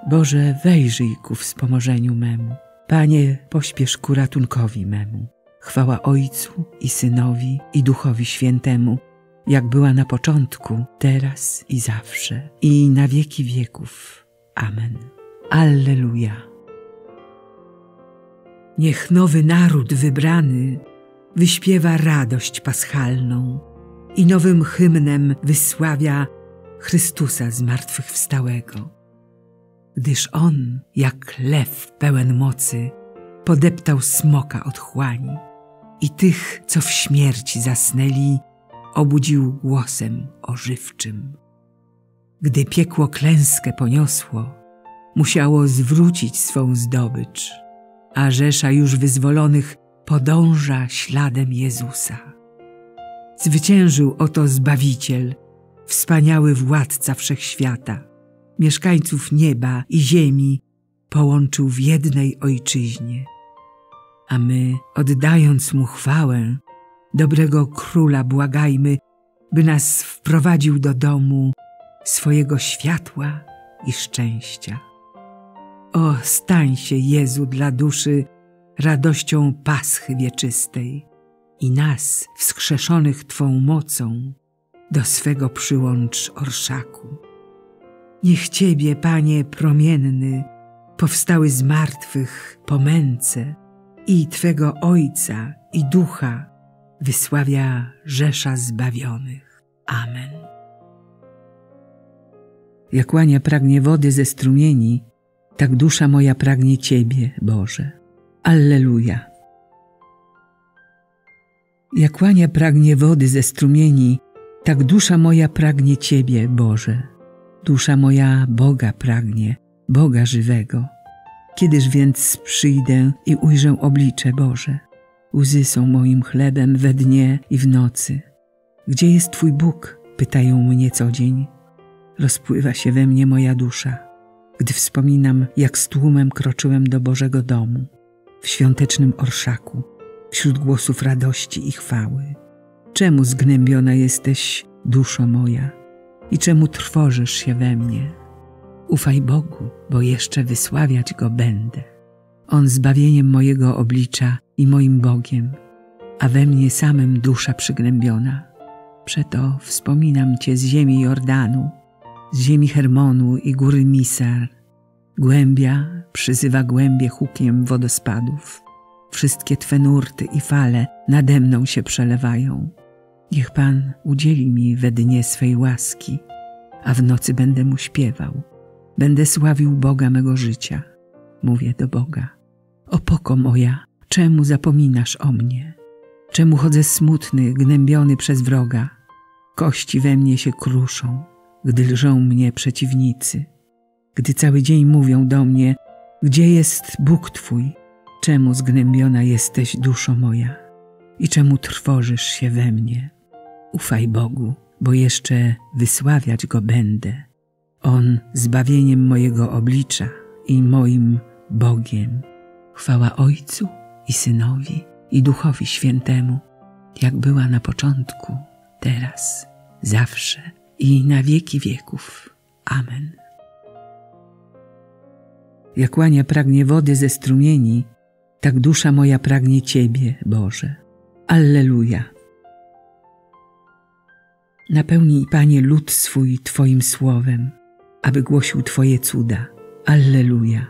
Boże, wejrzyj ku wspomożeniu memu. Panie, pośpiesz ku ratunkowi memu. Chwała Ojcu i Synowi i Duchowi Świętemu, jak była na początku, teraz i zawsze, i na wieki wieków. Amen. Alleluja. Niech nowy naród wybrany wyśpiewa radość paschalną i nowym hymnem wysławia Chrystusa zmartwychwstałego. Gdyż On, jak lew pełen mocy, podeptał smoka otchłani i tych, co w śmierci zasnęli, obudził głosem ożywczym. Gdy piekło klęskę poniosło, musiało zwrócić swą zdobycz, a rzesza już wyzwolonych podąża śladem Jezusa. Zwyciężył oto Zbawiciel, wspaniały Władca Wszechświata, mieszkańców nieba i ziemi połączył w jednej Ojczyźnie. A my, oddając Mu chwałę, dobrego Króla błagajmy, by nas wprowadził do domu swojego światła i szczęścia. O, stań się, Jezu, dla duszy radością Paschy wieczystej i nas, wskrzeszonych Twą mocą, do swego przyłącz orszaku. Niech Ciebie, Panie promienny, powstały z martwych po męce i Twego Ojca i Ducha wysławia rzesza zbawionych. Amen. Jak łania pragnie wody ze strumieni, tak dusza moja pragnie Ciebie, Boże. Alleluja. Jak łania pragnie wody ze strumieni, tak dusza moja pragnie Ciebie, Boże. Dusza moja Boga pragnie, Boga żywego. Kiedyż więc przyjdę i ujrzę oblicze Boże? Łzy są moim chlebem we dnie i w nocy. Gdzie jest Twój Bóg? Pytają mnie co dzień. Rozpływa się we mnie moja dusza, gdy wspominam, jak z tłumem kroczyłem do Bożego domu, w świątecznym orszaku, wśród głosów radości i chwały. Czemu zgnębiona jesteś, duszo moja, i czemu trwożysz się we mnie? Ufaj Bogu, bo jeszcze wysławiać Go będę. On zbawieniem mojego oblicza i moim Bogiem, a we mnie samym dusza przygnębiona. Przeto wspominam Cię z ziemi Jordanu, z ziemi Hermonu i góry Misar. Głębia przyzywa głębie hukiem wodospadów. Wszystkie Twe nurty i fale nade mną się przelewają. Niech Pan udzieli mi we dnie swej łaski, a w nocy będę Mu śpiewał. Będę sławił Boga mego życia. Mówię do Boga. Opoko moja, czemu zapominasz o mnie? Czemu chodzę smutny, gnębiony przez wroga? Kości we mnie się kruszą, gdy lżą mnie przeciwnicy. Gdy cały dzień mówią do mnie, gdzie jest Bóg Twój? Czemu zgnębiona jesteś, duszo moja? I czemu trwożysz się we mnie? Ufaj Bogu, bo jeszcze wysławiać Go będę. On zbawieniem mojego oblicza i moim Bogiem. Chwała Ojcu i Synowi i Duchowi Świętemu, jak była na początku, teraz, zawsze i na wieki wieków. Amen. Jak łania pragnie wody ze strumieni, tak dusza moja pragnie Ciebie, Boże. Alleluja. Napełnij, Panie, lud swój Twoim słowem, aby głosił Twoje cuda. Alleluja.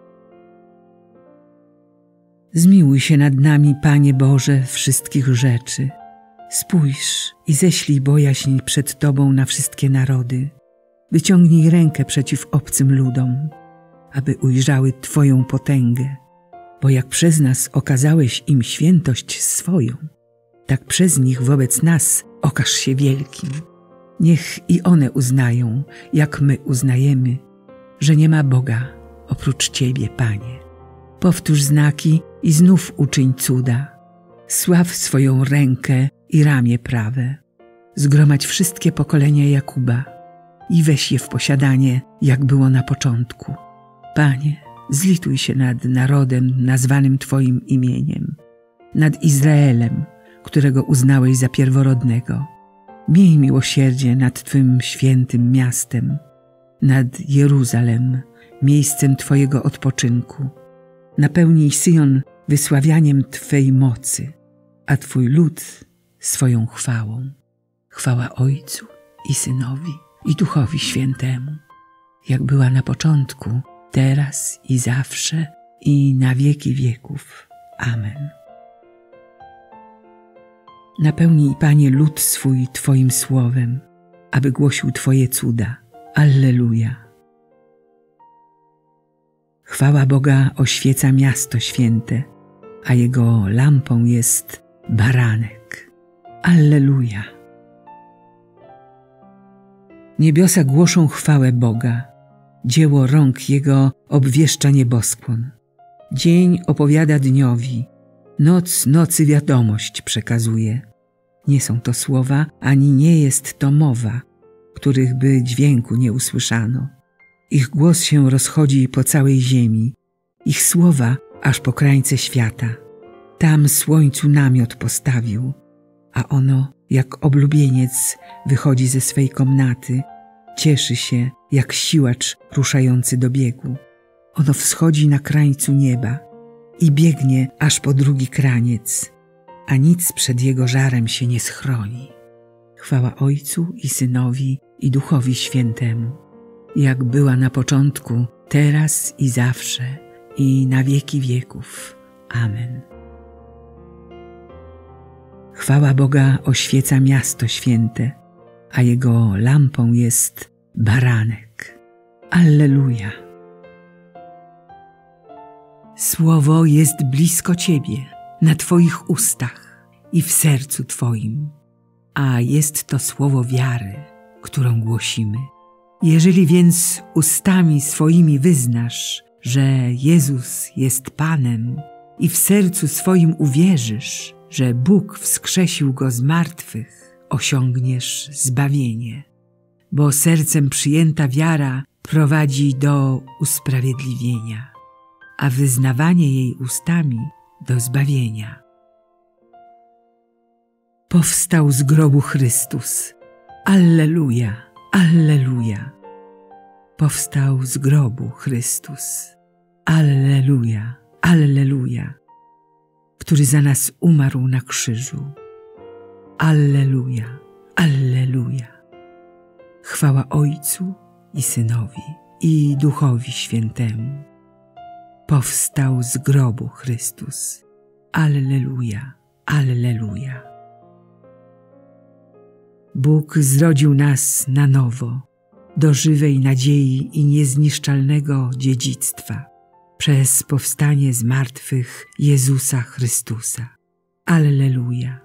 Zmiłuj się nad nami, Panie Boże, wszystkich rzeczy. Spójrz i ześlij bojaźń przed Tobą na wszystkie narody. Wyciągnij rękę przeciw obcym ludom, aby ujrzały Twoją potęgę. Bo jak przez nas okazałeś im świętość swoją, tak przez nich wobec nas okaż się wielkim. Niech i one uznają, jak my uznajemy, że nie ma Boga oprócz Ciebie, Panie. Powtórz znaki i znów uczyń cuda. Sław swoją rękę i ramię prawe. Zgromadź wszystkie pokolenia Jakuba i weź je w posiadanie, jak było na początku. Panie, zlituj się nad narodem nazwanym Twoim imieniem, nad Izraelem, którego uznałeś za pierworodnego. Miej miłosierdzie nad Twym świętym miastem, nad Jeruzalem, miejscem Twojego odpoczynku. Napełnij Syjon wysławianiem Twej mocy, a Twój lud swoją chwałą. Chwała Ojcu i Synowi, i Duchowi Świętemu, jak była na początku, teraz i zawsze, i na wieki wieków. Amen. Napełnij, Panie, lud swój Twoim słowem, aby głosił Twoje cuda. Alleluja. Chwała Boga oświeca miasto święte, a Jego lampą jest baranek. Alleluja. Niebiosa głoszą chwałę Boga, dzieło rąk Jego obwieszcza nieboskłon. Dzień opowiada dniowi, noc nocy wiadomość przekazuje. Nie są to słowa, ani nie jest to mowa, których by dźwięku nie usłyszano. Ich głos się rozchodzi po całej ziemi, ich słowa aż po krańce świata. Tam słońcu namiot postawił, a ono jak oblubieniec wychodzi ze swej komnaty, cieszy się jak siłacz ruszający do biegu. Ono wschodzi na krańcu nieba i biegnie aż po drugi kraniec, a nic przed jego żarem się nie schroni. Chwała Ojcu i Synowi, i Duchowi Świętemu, jak była na początku, teraz i zawsze, i na wieki wieków. Amen. Chwała Boga oświeca miasto święte, a Jego lampą jest baranek. Alleluja. Słowo jest blisko Ciebie, na Twoich ustach i w sercu Twoim, a jest to słowo wiary, którą głosimy. Jeżeli więc ustami swoimi wyznasz, że Jezus jest Panem i w sercu swoim uwierzysz, że Bóg wskrzesił Go z martwych, osiągniesz zbawienie. Bo sercem przyjęta wiara prowadzi do usprawiedliwienia, a wyznawanie jej ustami do zbawienia. Powstał z grobu Chrystus. Alleluja, alleluja. Powstał z grobu Chrystus. Alleluja, alleluja. Który za nas umarł na krzyżu. Alleluja, alleluja. Chwała Ojcu i Synowi, i Duchowi Świętemu. Powstał z grobu Chrystus. Alleluja, alleluja. Bóg zrodził nas na nowo, do żywej nadziei i niezniszczalnego dziedzictwa, przez powstanie z martwych Jezusa Chrystusa. Alleluja.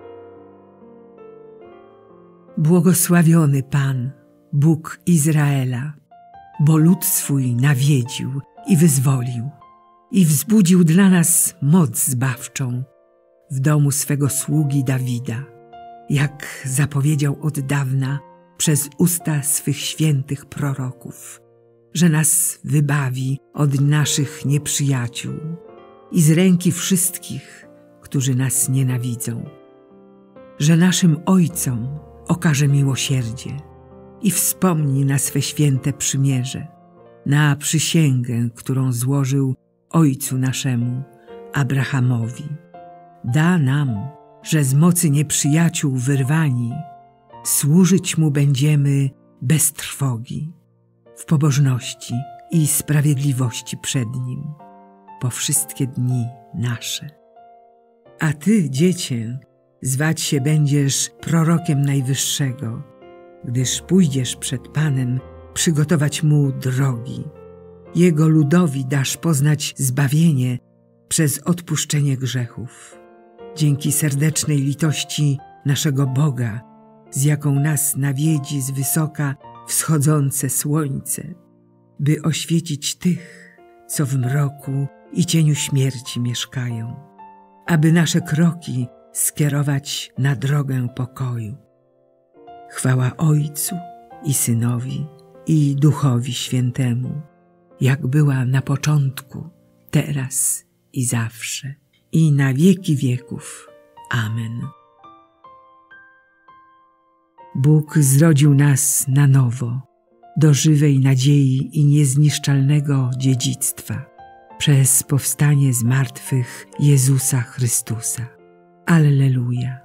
Błogosławiony Pan, Bóg Izraela, bo lud swój nawiedził i wyzwolił i wzbudził dla nas moc zbawczą w domu swego sługi Dawida, jak zapowiedział od dawna przez usta swych świętych proroków, że nas wybawi od naszych nieprzyjaciół i z ręki wszystkich, którzy nas nienawidzą, że naszym ojcom okaże miłosierdzie i wspomni na swe święte przymierze, na przysięgę, którą złożył ojcu naszemu, Abrahamowi. Da nam, że z mocy nieprzyjaciół wyrwani, służyć Mu będziemy bez trwogi, w pobożności i sprawiedliwości przed Nim, po wszystkie dni nasze. A Ty, Dziecię, zwać się będziesz prorokiem Najwyższego, gdyż pójdziesz przed Panem przygotować Mu drogi. Jego ludowi dasz poznać zbawienie przez odpuszczenie grzechów. Dzięki serdecznej litości naszego Boga, z jaką nas nawiedzi z wysoka wschodzące słońce, by oświecić tych, co w mroku i cieniu śmierci mieszkają, aby nasze kroki skierować na drogę pokoju. Chwała Ojcu i Synowi, i Duchowi Świętemu, jak była na początku, teraz i zawsze, i na wieki wieków. Amen. Bóg zrodził nas na nowo, do żywej nadziei i niezniszczalnego dziedzictwa przez powstanie z martwych Jezusa Chrystusa. Alleluja.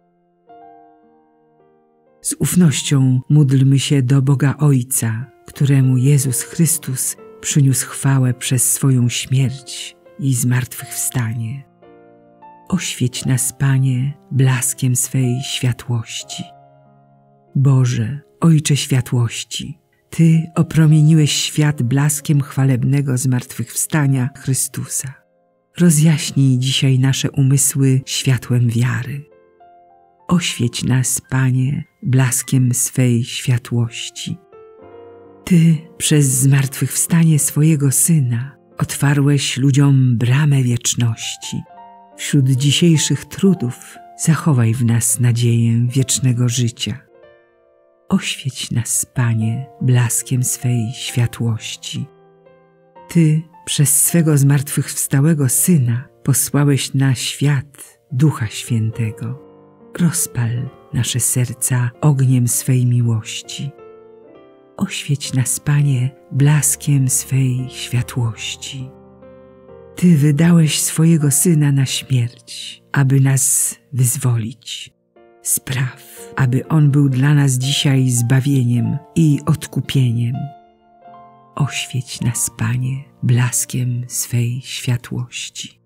Z ufnością módlmy się do Boga Ojca, któremu Jezus Chrystus przyniósł chwałę przez swoją śmierć i zmartwychwstanie. Oświeć nas, Panie, blaskiem swej światłości. Boże, Ojcze światłości, Ty opromieniłeś świat blaskiem chwalebnego zmartwychwstania Chrystusa. Rozjaśnij dzisiaj nasze umysły światłem wiary. Oświeć nas, Panie, blaskiem swej światłości. Ty przez zmartwychwstanie swojego Syna otwarłeś ludziom bramę wieczności. Wśród dzisiejszych trudów zachowaj w nas nadzieję wiecznego życia. Oświeć nas, Panie, blaskiem swej światłości. Ty przez swego zmartwychwstałego Syna posłałeś na świat Ducha Świętego. Rozpal nasze serca ogniem swej miłości. Oświeć nas, Panie, blaskiem swej światłości. Ty wydałeś swojego Syna na śmierć, aby nas wyzwolić. Spraw, aby On był dla nas dzisiaj zbawieniem i odkupieniem. Oświeć nas, Panie, blaskiem swej światłości.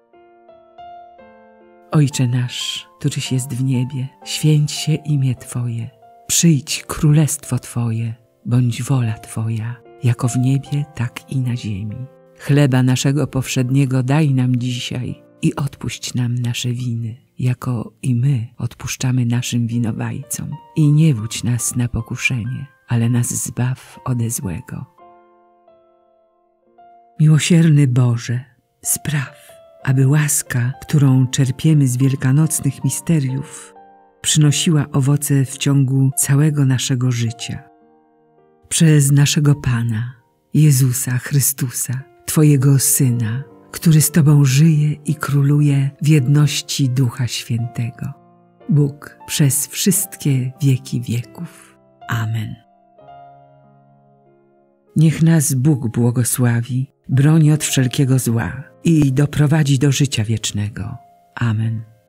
Ojcze nasz, któryś jest w niebie, święć się imię Twoje. Przyjdź królestwo Twoje, bądź wola Twoja, jako w niebie, tak i na ziemi. Chleba naszego powszedniego daj nam dzisiaj i odpuść nam nasze winy, jako i my odpuszczamy naszym winowajcom. I nie wódź nas na pokuszenie, ale nas zbaw ode złego. Miłosierny Boże, spraw, aby łaska, którą czerpiemy z wielkanocnych misteriów, przynosiła owoce w ciągu całego naszego życia. Przez naszego Pana, Jezusa Chrystusa, Twojego Syna, który z Tobą żyje i króluje w jedności Ducha Świętego. Bóg przez wszystkie wieki wieków. Amen. Niech nas Bóg błogosławi, broni od wszelkiego zła i doprowadzi do życia wiecznego. Amen.